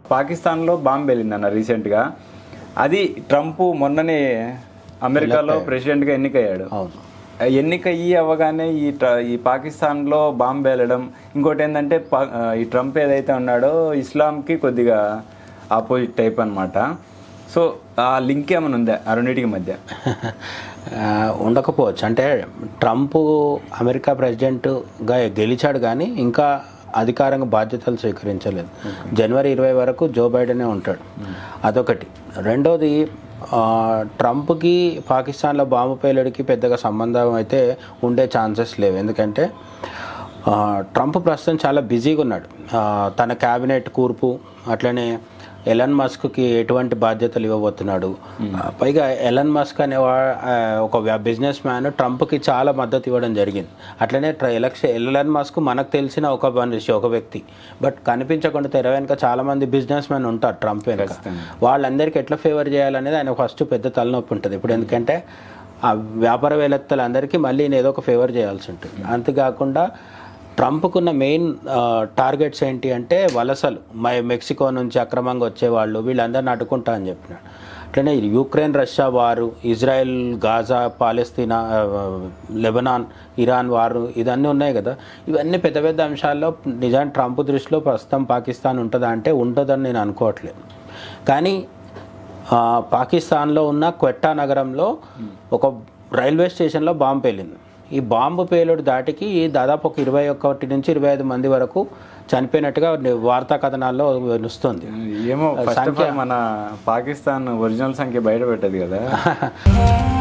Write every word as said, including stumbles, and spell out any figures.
పాకిస్తాన్లో బాంబు వెళ్ళిందన్న రీసెంట్గా. అది ట్రంప్ మొన్ననే అమెరికాలో ప్రెసిడెంట్గా ఎన్నికయ్యాడు. ఎన్నికయ్యి అవ్వగానే ఈ ఈ పాకిస్తాన్లో బాంబు వెళ్ళడం, ఇంకోటి ఏంటంటే ఈ ట్రంప్ ఏదైతే ఉన్నాడో ఇస్లాంకి కొద్దిగా ఆపోజిట్ టైప్ అనమాట. సో ఆ లింక్ ఏమైనా ఉందా ఆ రెండింటికి మధ్య? ఉండకపోవచ్చు. అంటే ట్రంప్ అమెరికా ప్రెసిడెంట్గా గెలిచాడు కానీ ఇంకా అధికారంగా బాధ్యతలు స్వీకరించలేదు. జనవరి ఇరవై వరకు జో బైడెనే ఉంటాడు. అదొకటి. రెండోది, ట్రంప్కి పాకిస్తాన్లో బాంబు పేలుడికి పెద్దగా సంబంధం అయితే ఉండే ఛాన్సెస్ లేవు. ఎందుకంటే ట్రంప్ ప్రస్తుతం చాలా బిజీగా ఉన్నాడు. తన క్యాబినెట్ కూర్పు, అట్లనే ఎలన్ మస్క్కి ఎటువంటి బాధ్యతలు ఇవ్వబోతున్నాడు. పైగా ఎలన్ మస్క్ అనే ఒక బిజినెస్ మ్యాన్ ట్రంప్కి చాలా మద్దతు ఇవ్వడం జరిగింది. అట్లనే ఎలక్షన్ ఎలన్ మస్క్ మనకు తెలిసిన ఒక మనిషి, ఒక వ్యక్తి. బట్ కనిపించకుండా తెర వెనుక చాలామంది బిజినెస్ మ్యాన్ ఉంటారు ట్రంప్ వెనుక. వాళ్ళందరికీ ఎట్లా ఫేవర్ చేయాలనేది ఆయన ఫస్ట్ పెద్ద తలనొప్పి ఉంటుంది. ఇప్పుడు ఎందుకంటే ఆ వ్యాపార వేత్తలందరికీ మళ్ళీ నేను ఏదో ఒక ఫేవర్ చేయాల్సి ఉంటుంది. అంతేకాకుండా ట్రంప్కున్న మెయిన్ టార్గెట్స్ ఏంటి అంటే వలసలు, మై మెక్సికో నుంచి అక్రమంగా వచ్చేవాళ్ళు, వీళ్ళందరిని అడ్డుకుంటా అని చెప్పినాడు. అట్లనే యుక్రెయిన్ రష్యా వారు, Israel Gaza, Palestine, Lebanon, Iran వారు, ఇవన్నీ ఉన్నాయి కదా. ఇవన్నీ పెద్ద పెద్ద అంశాల్లో నిజానికి ట్రంప్ దృష్టిలో ప్రస్తుతం పాకిస్తాన్ ఉంటుందా అంటే ఉంటుందని నేను అనుకోవట్లేదు. కానీ పాకిస్తాన్లో ఉన్న క్వెట్టా నగరంలో ఒక రైల్వే స్టేషన్లో బాంబు పేలింది. ఈ బాంబు పేలుడు దాటికి దాదాపు ఒక ఇరవై ఒకటి నుంచి ఇరవై ఐదు మంది వరకు చనిపోయినట్టుగా వార్తా కథనాల్లో వస్తుంది. ఏమో మన పాకిస్తాన్ ఒరిజినల్ సంఖ్య బయట పెట్టదు కదా.